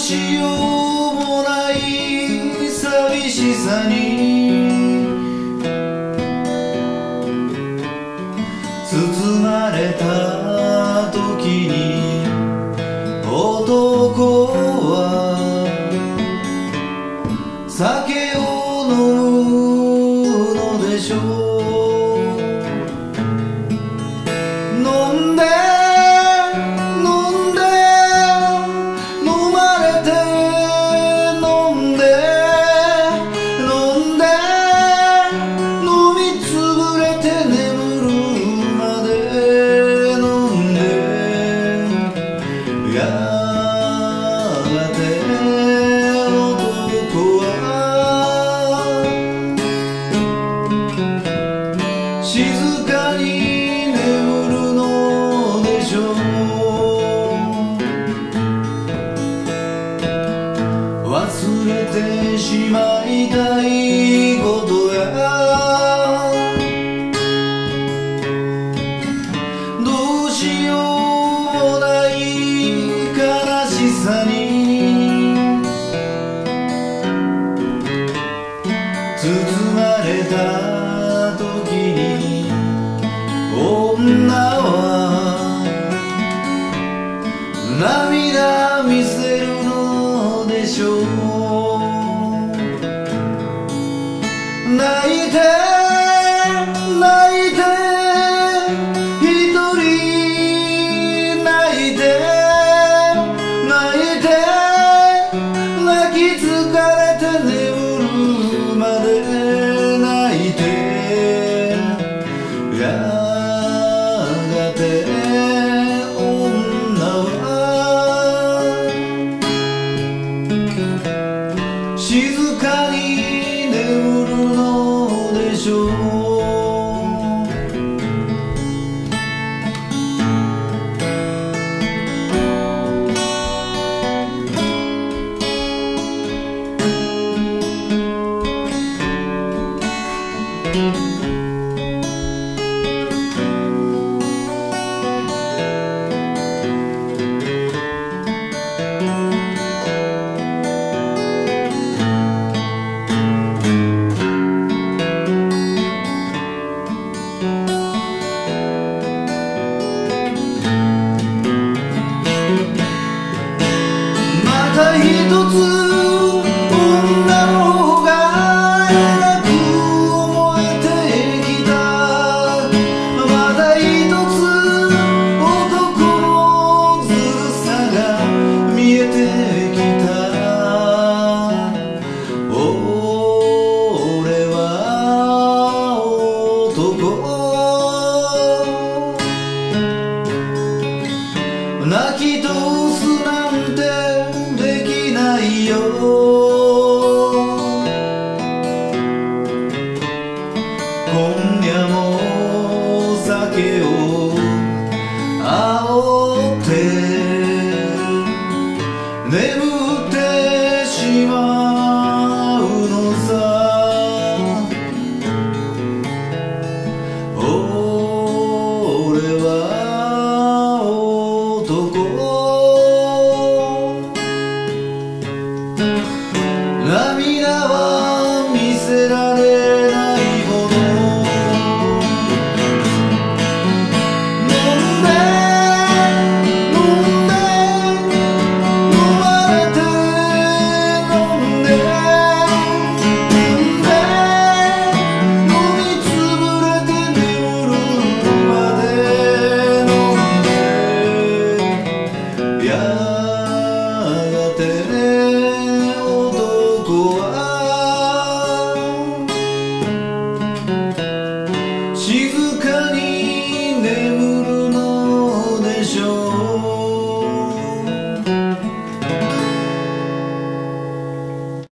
しようもない寂しさに包まれた時に男は酒を飲むのでしょう。飲んで飲んで飲まれて飲んで飲んで飲みつぶれて眠るまで飲んでやがて男は静かに眠るのでしょう。忘れてしまいたいことやどうしようもない悲しさに包まれた時に女は涙見せるのでしょう。泣いて泣いて一人泣いて泣いて泣き疲れて眠るまで泣いてやがて女は静かに眠るのでしょう。また一つ女の方が偉く思えてきた。また一つ男のずるさが見えてきた。俺は男泣きと